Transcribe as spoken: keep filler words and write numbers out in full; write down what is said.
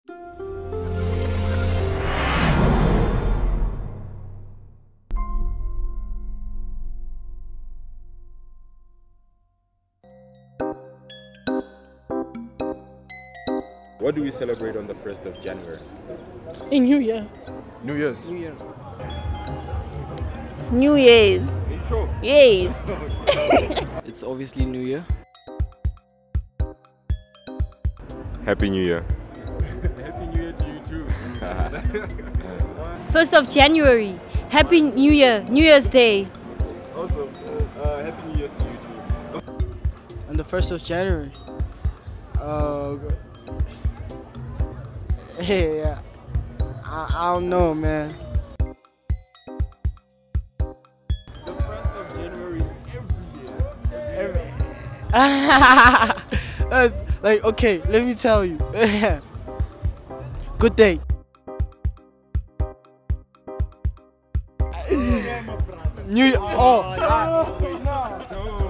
What do we celebrate on the first of January? In New Year. New Year's. New Year's. New Year's. Are you sure? Yes. It's obviously New Year. Happy New Year. Happy New Year to you too. first of January. Happy New Year. New Year's Day. Also, uh, Happy New Year to you too. On the first of January. Uh, hey, yeah. I, I don't know, man. The first of January is every year. uh, like, okay, let me tell you. Good day. New Year. Oh, No.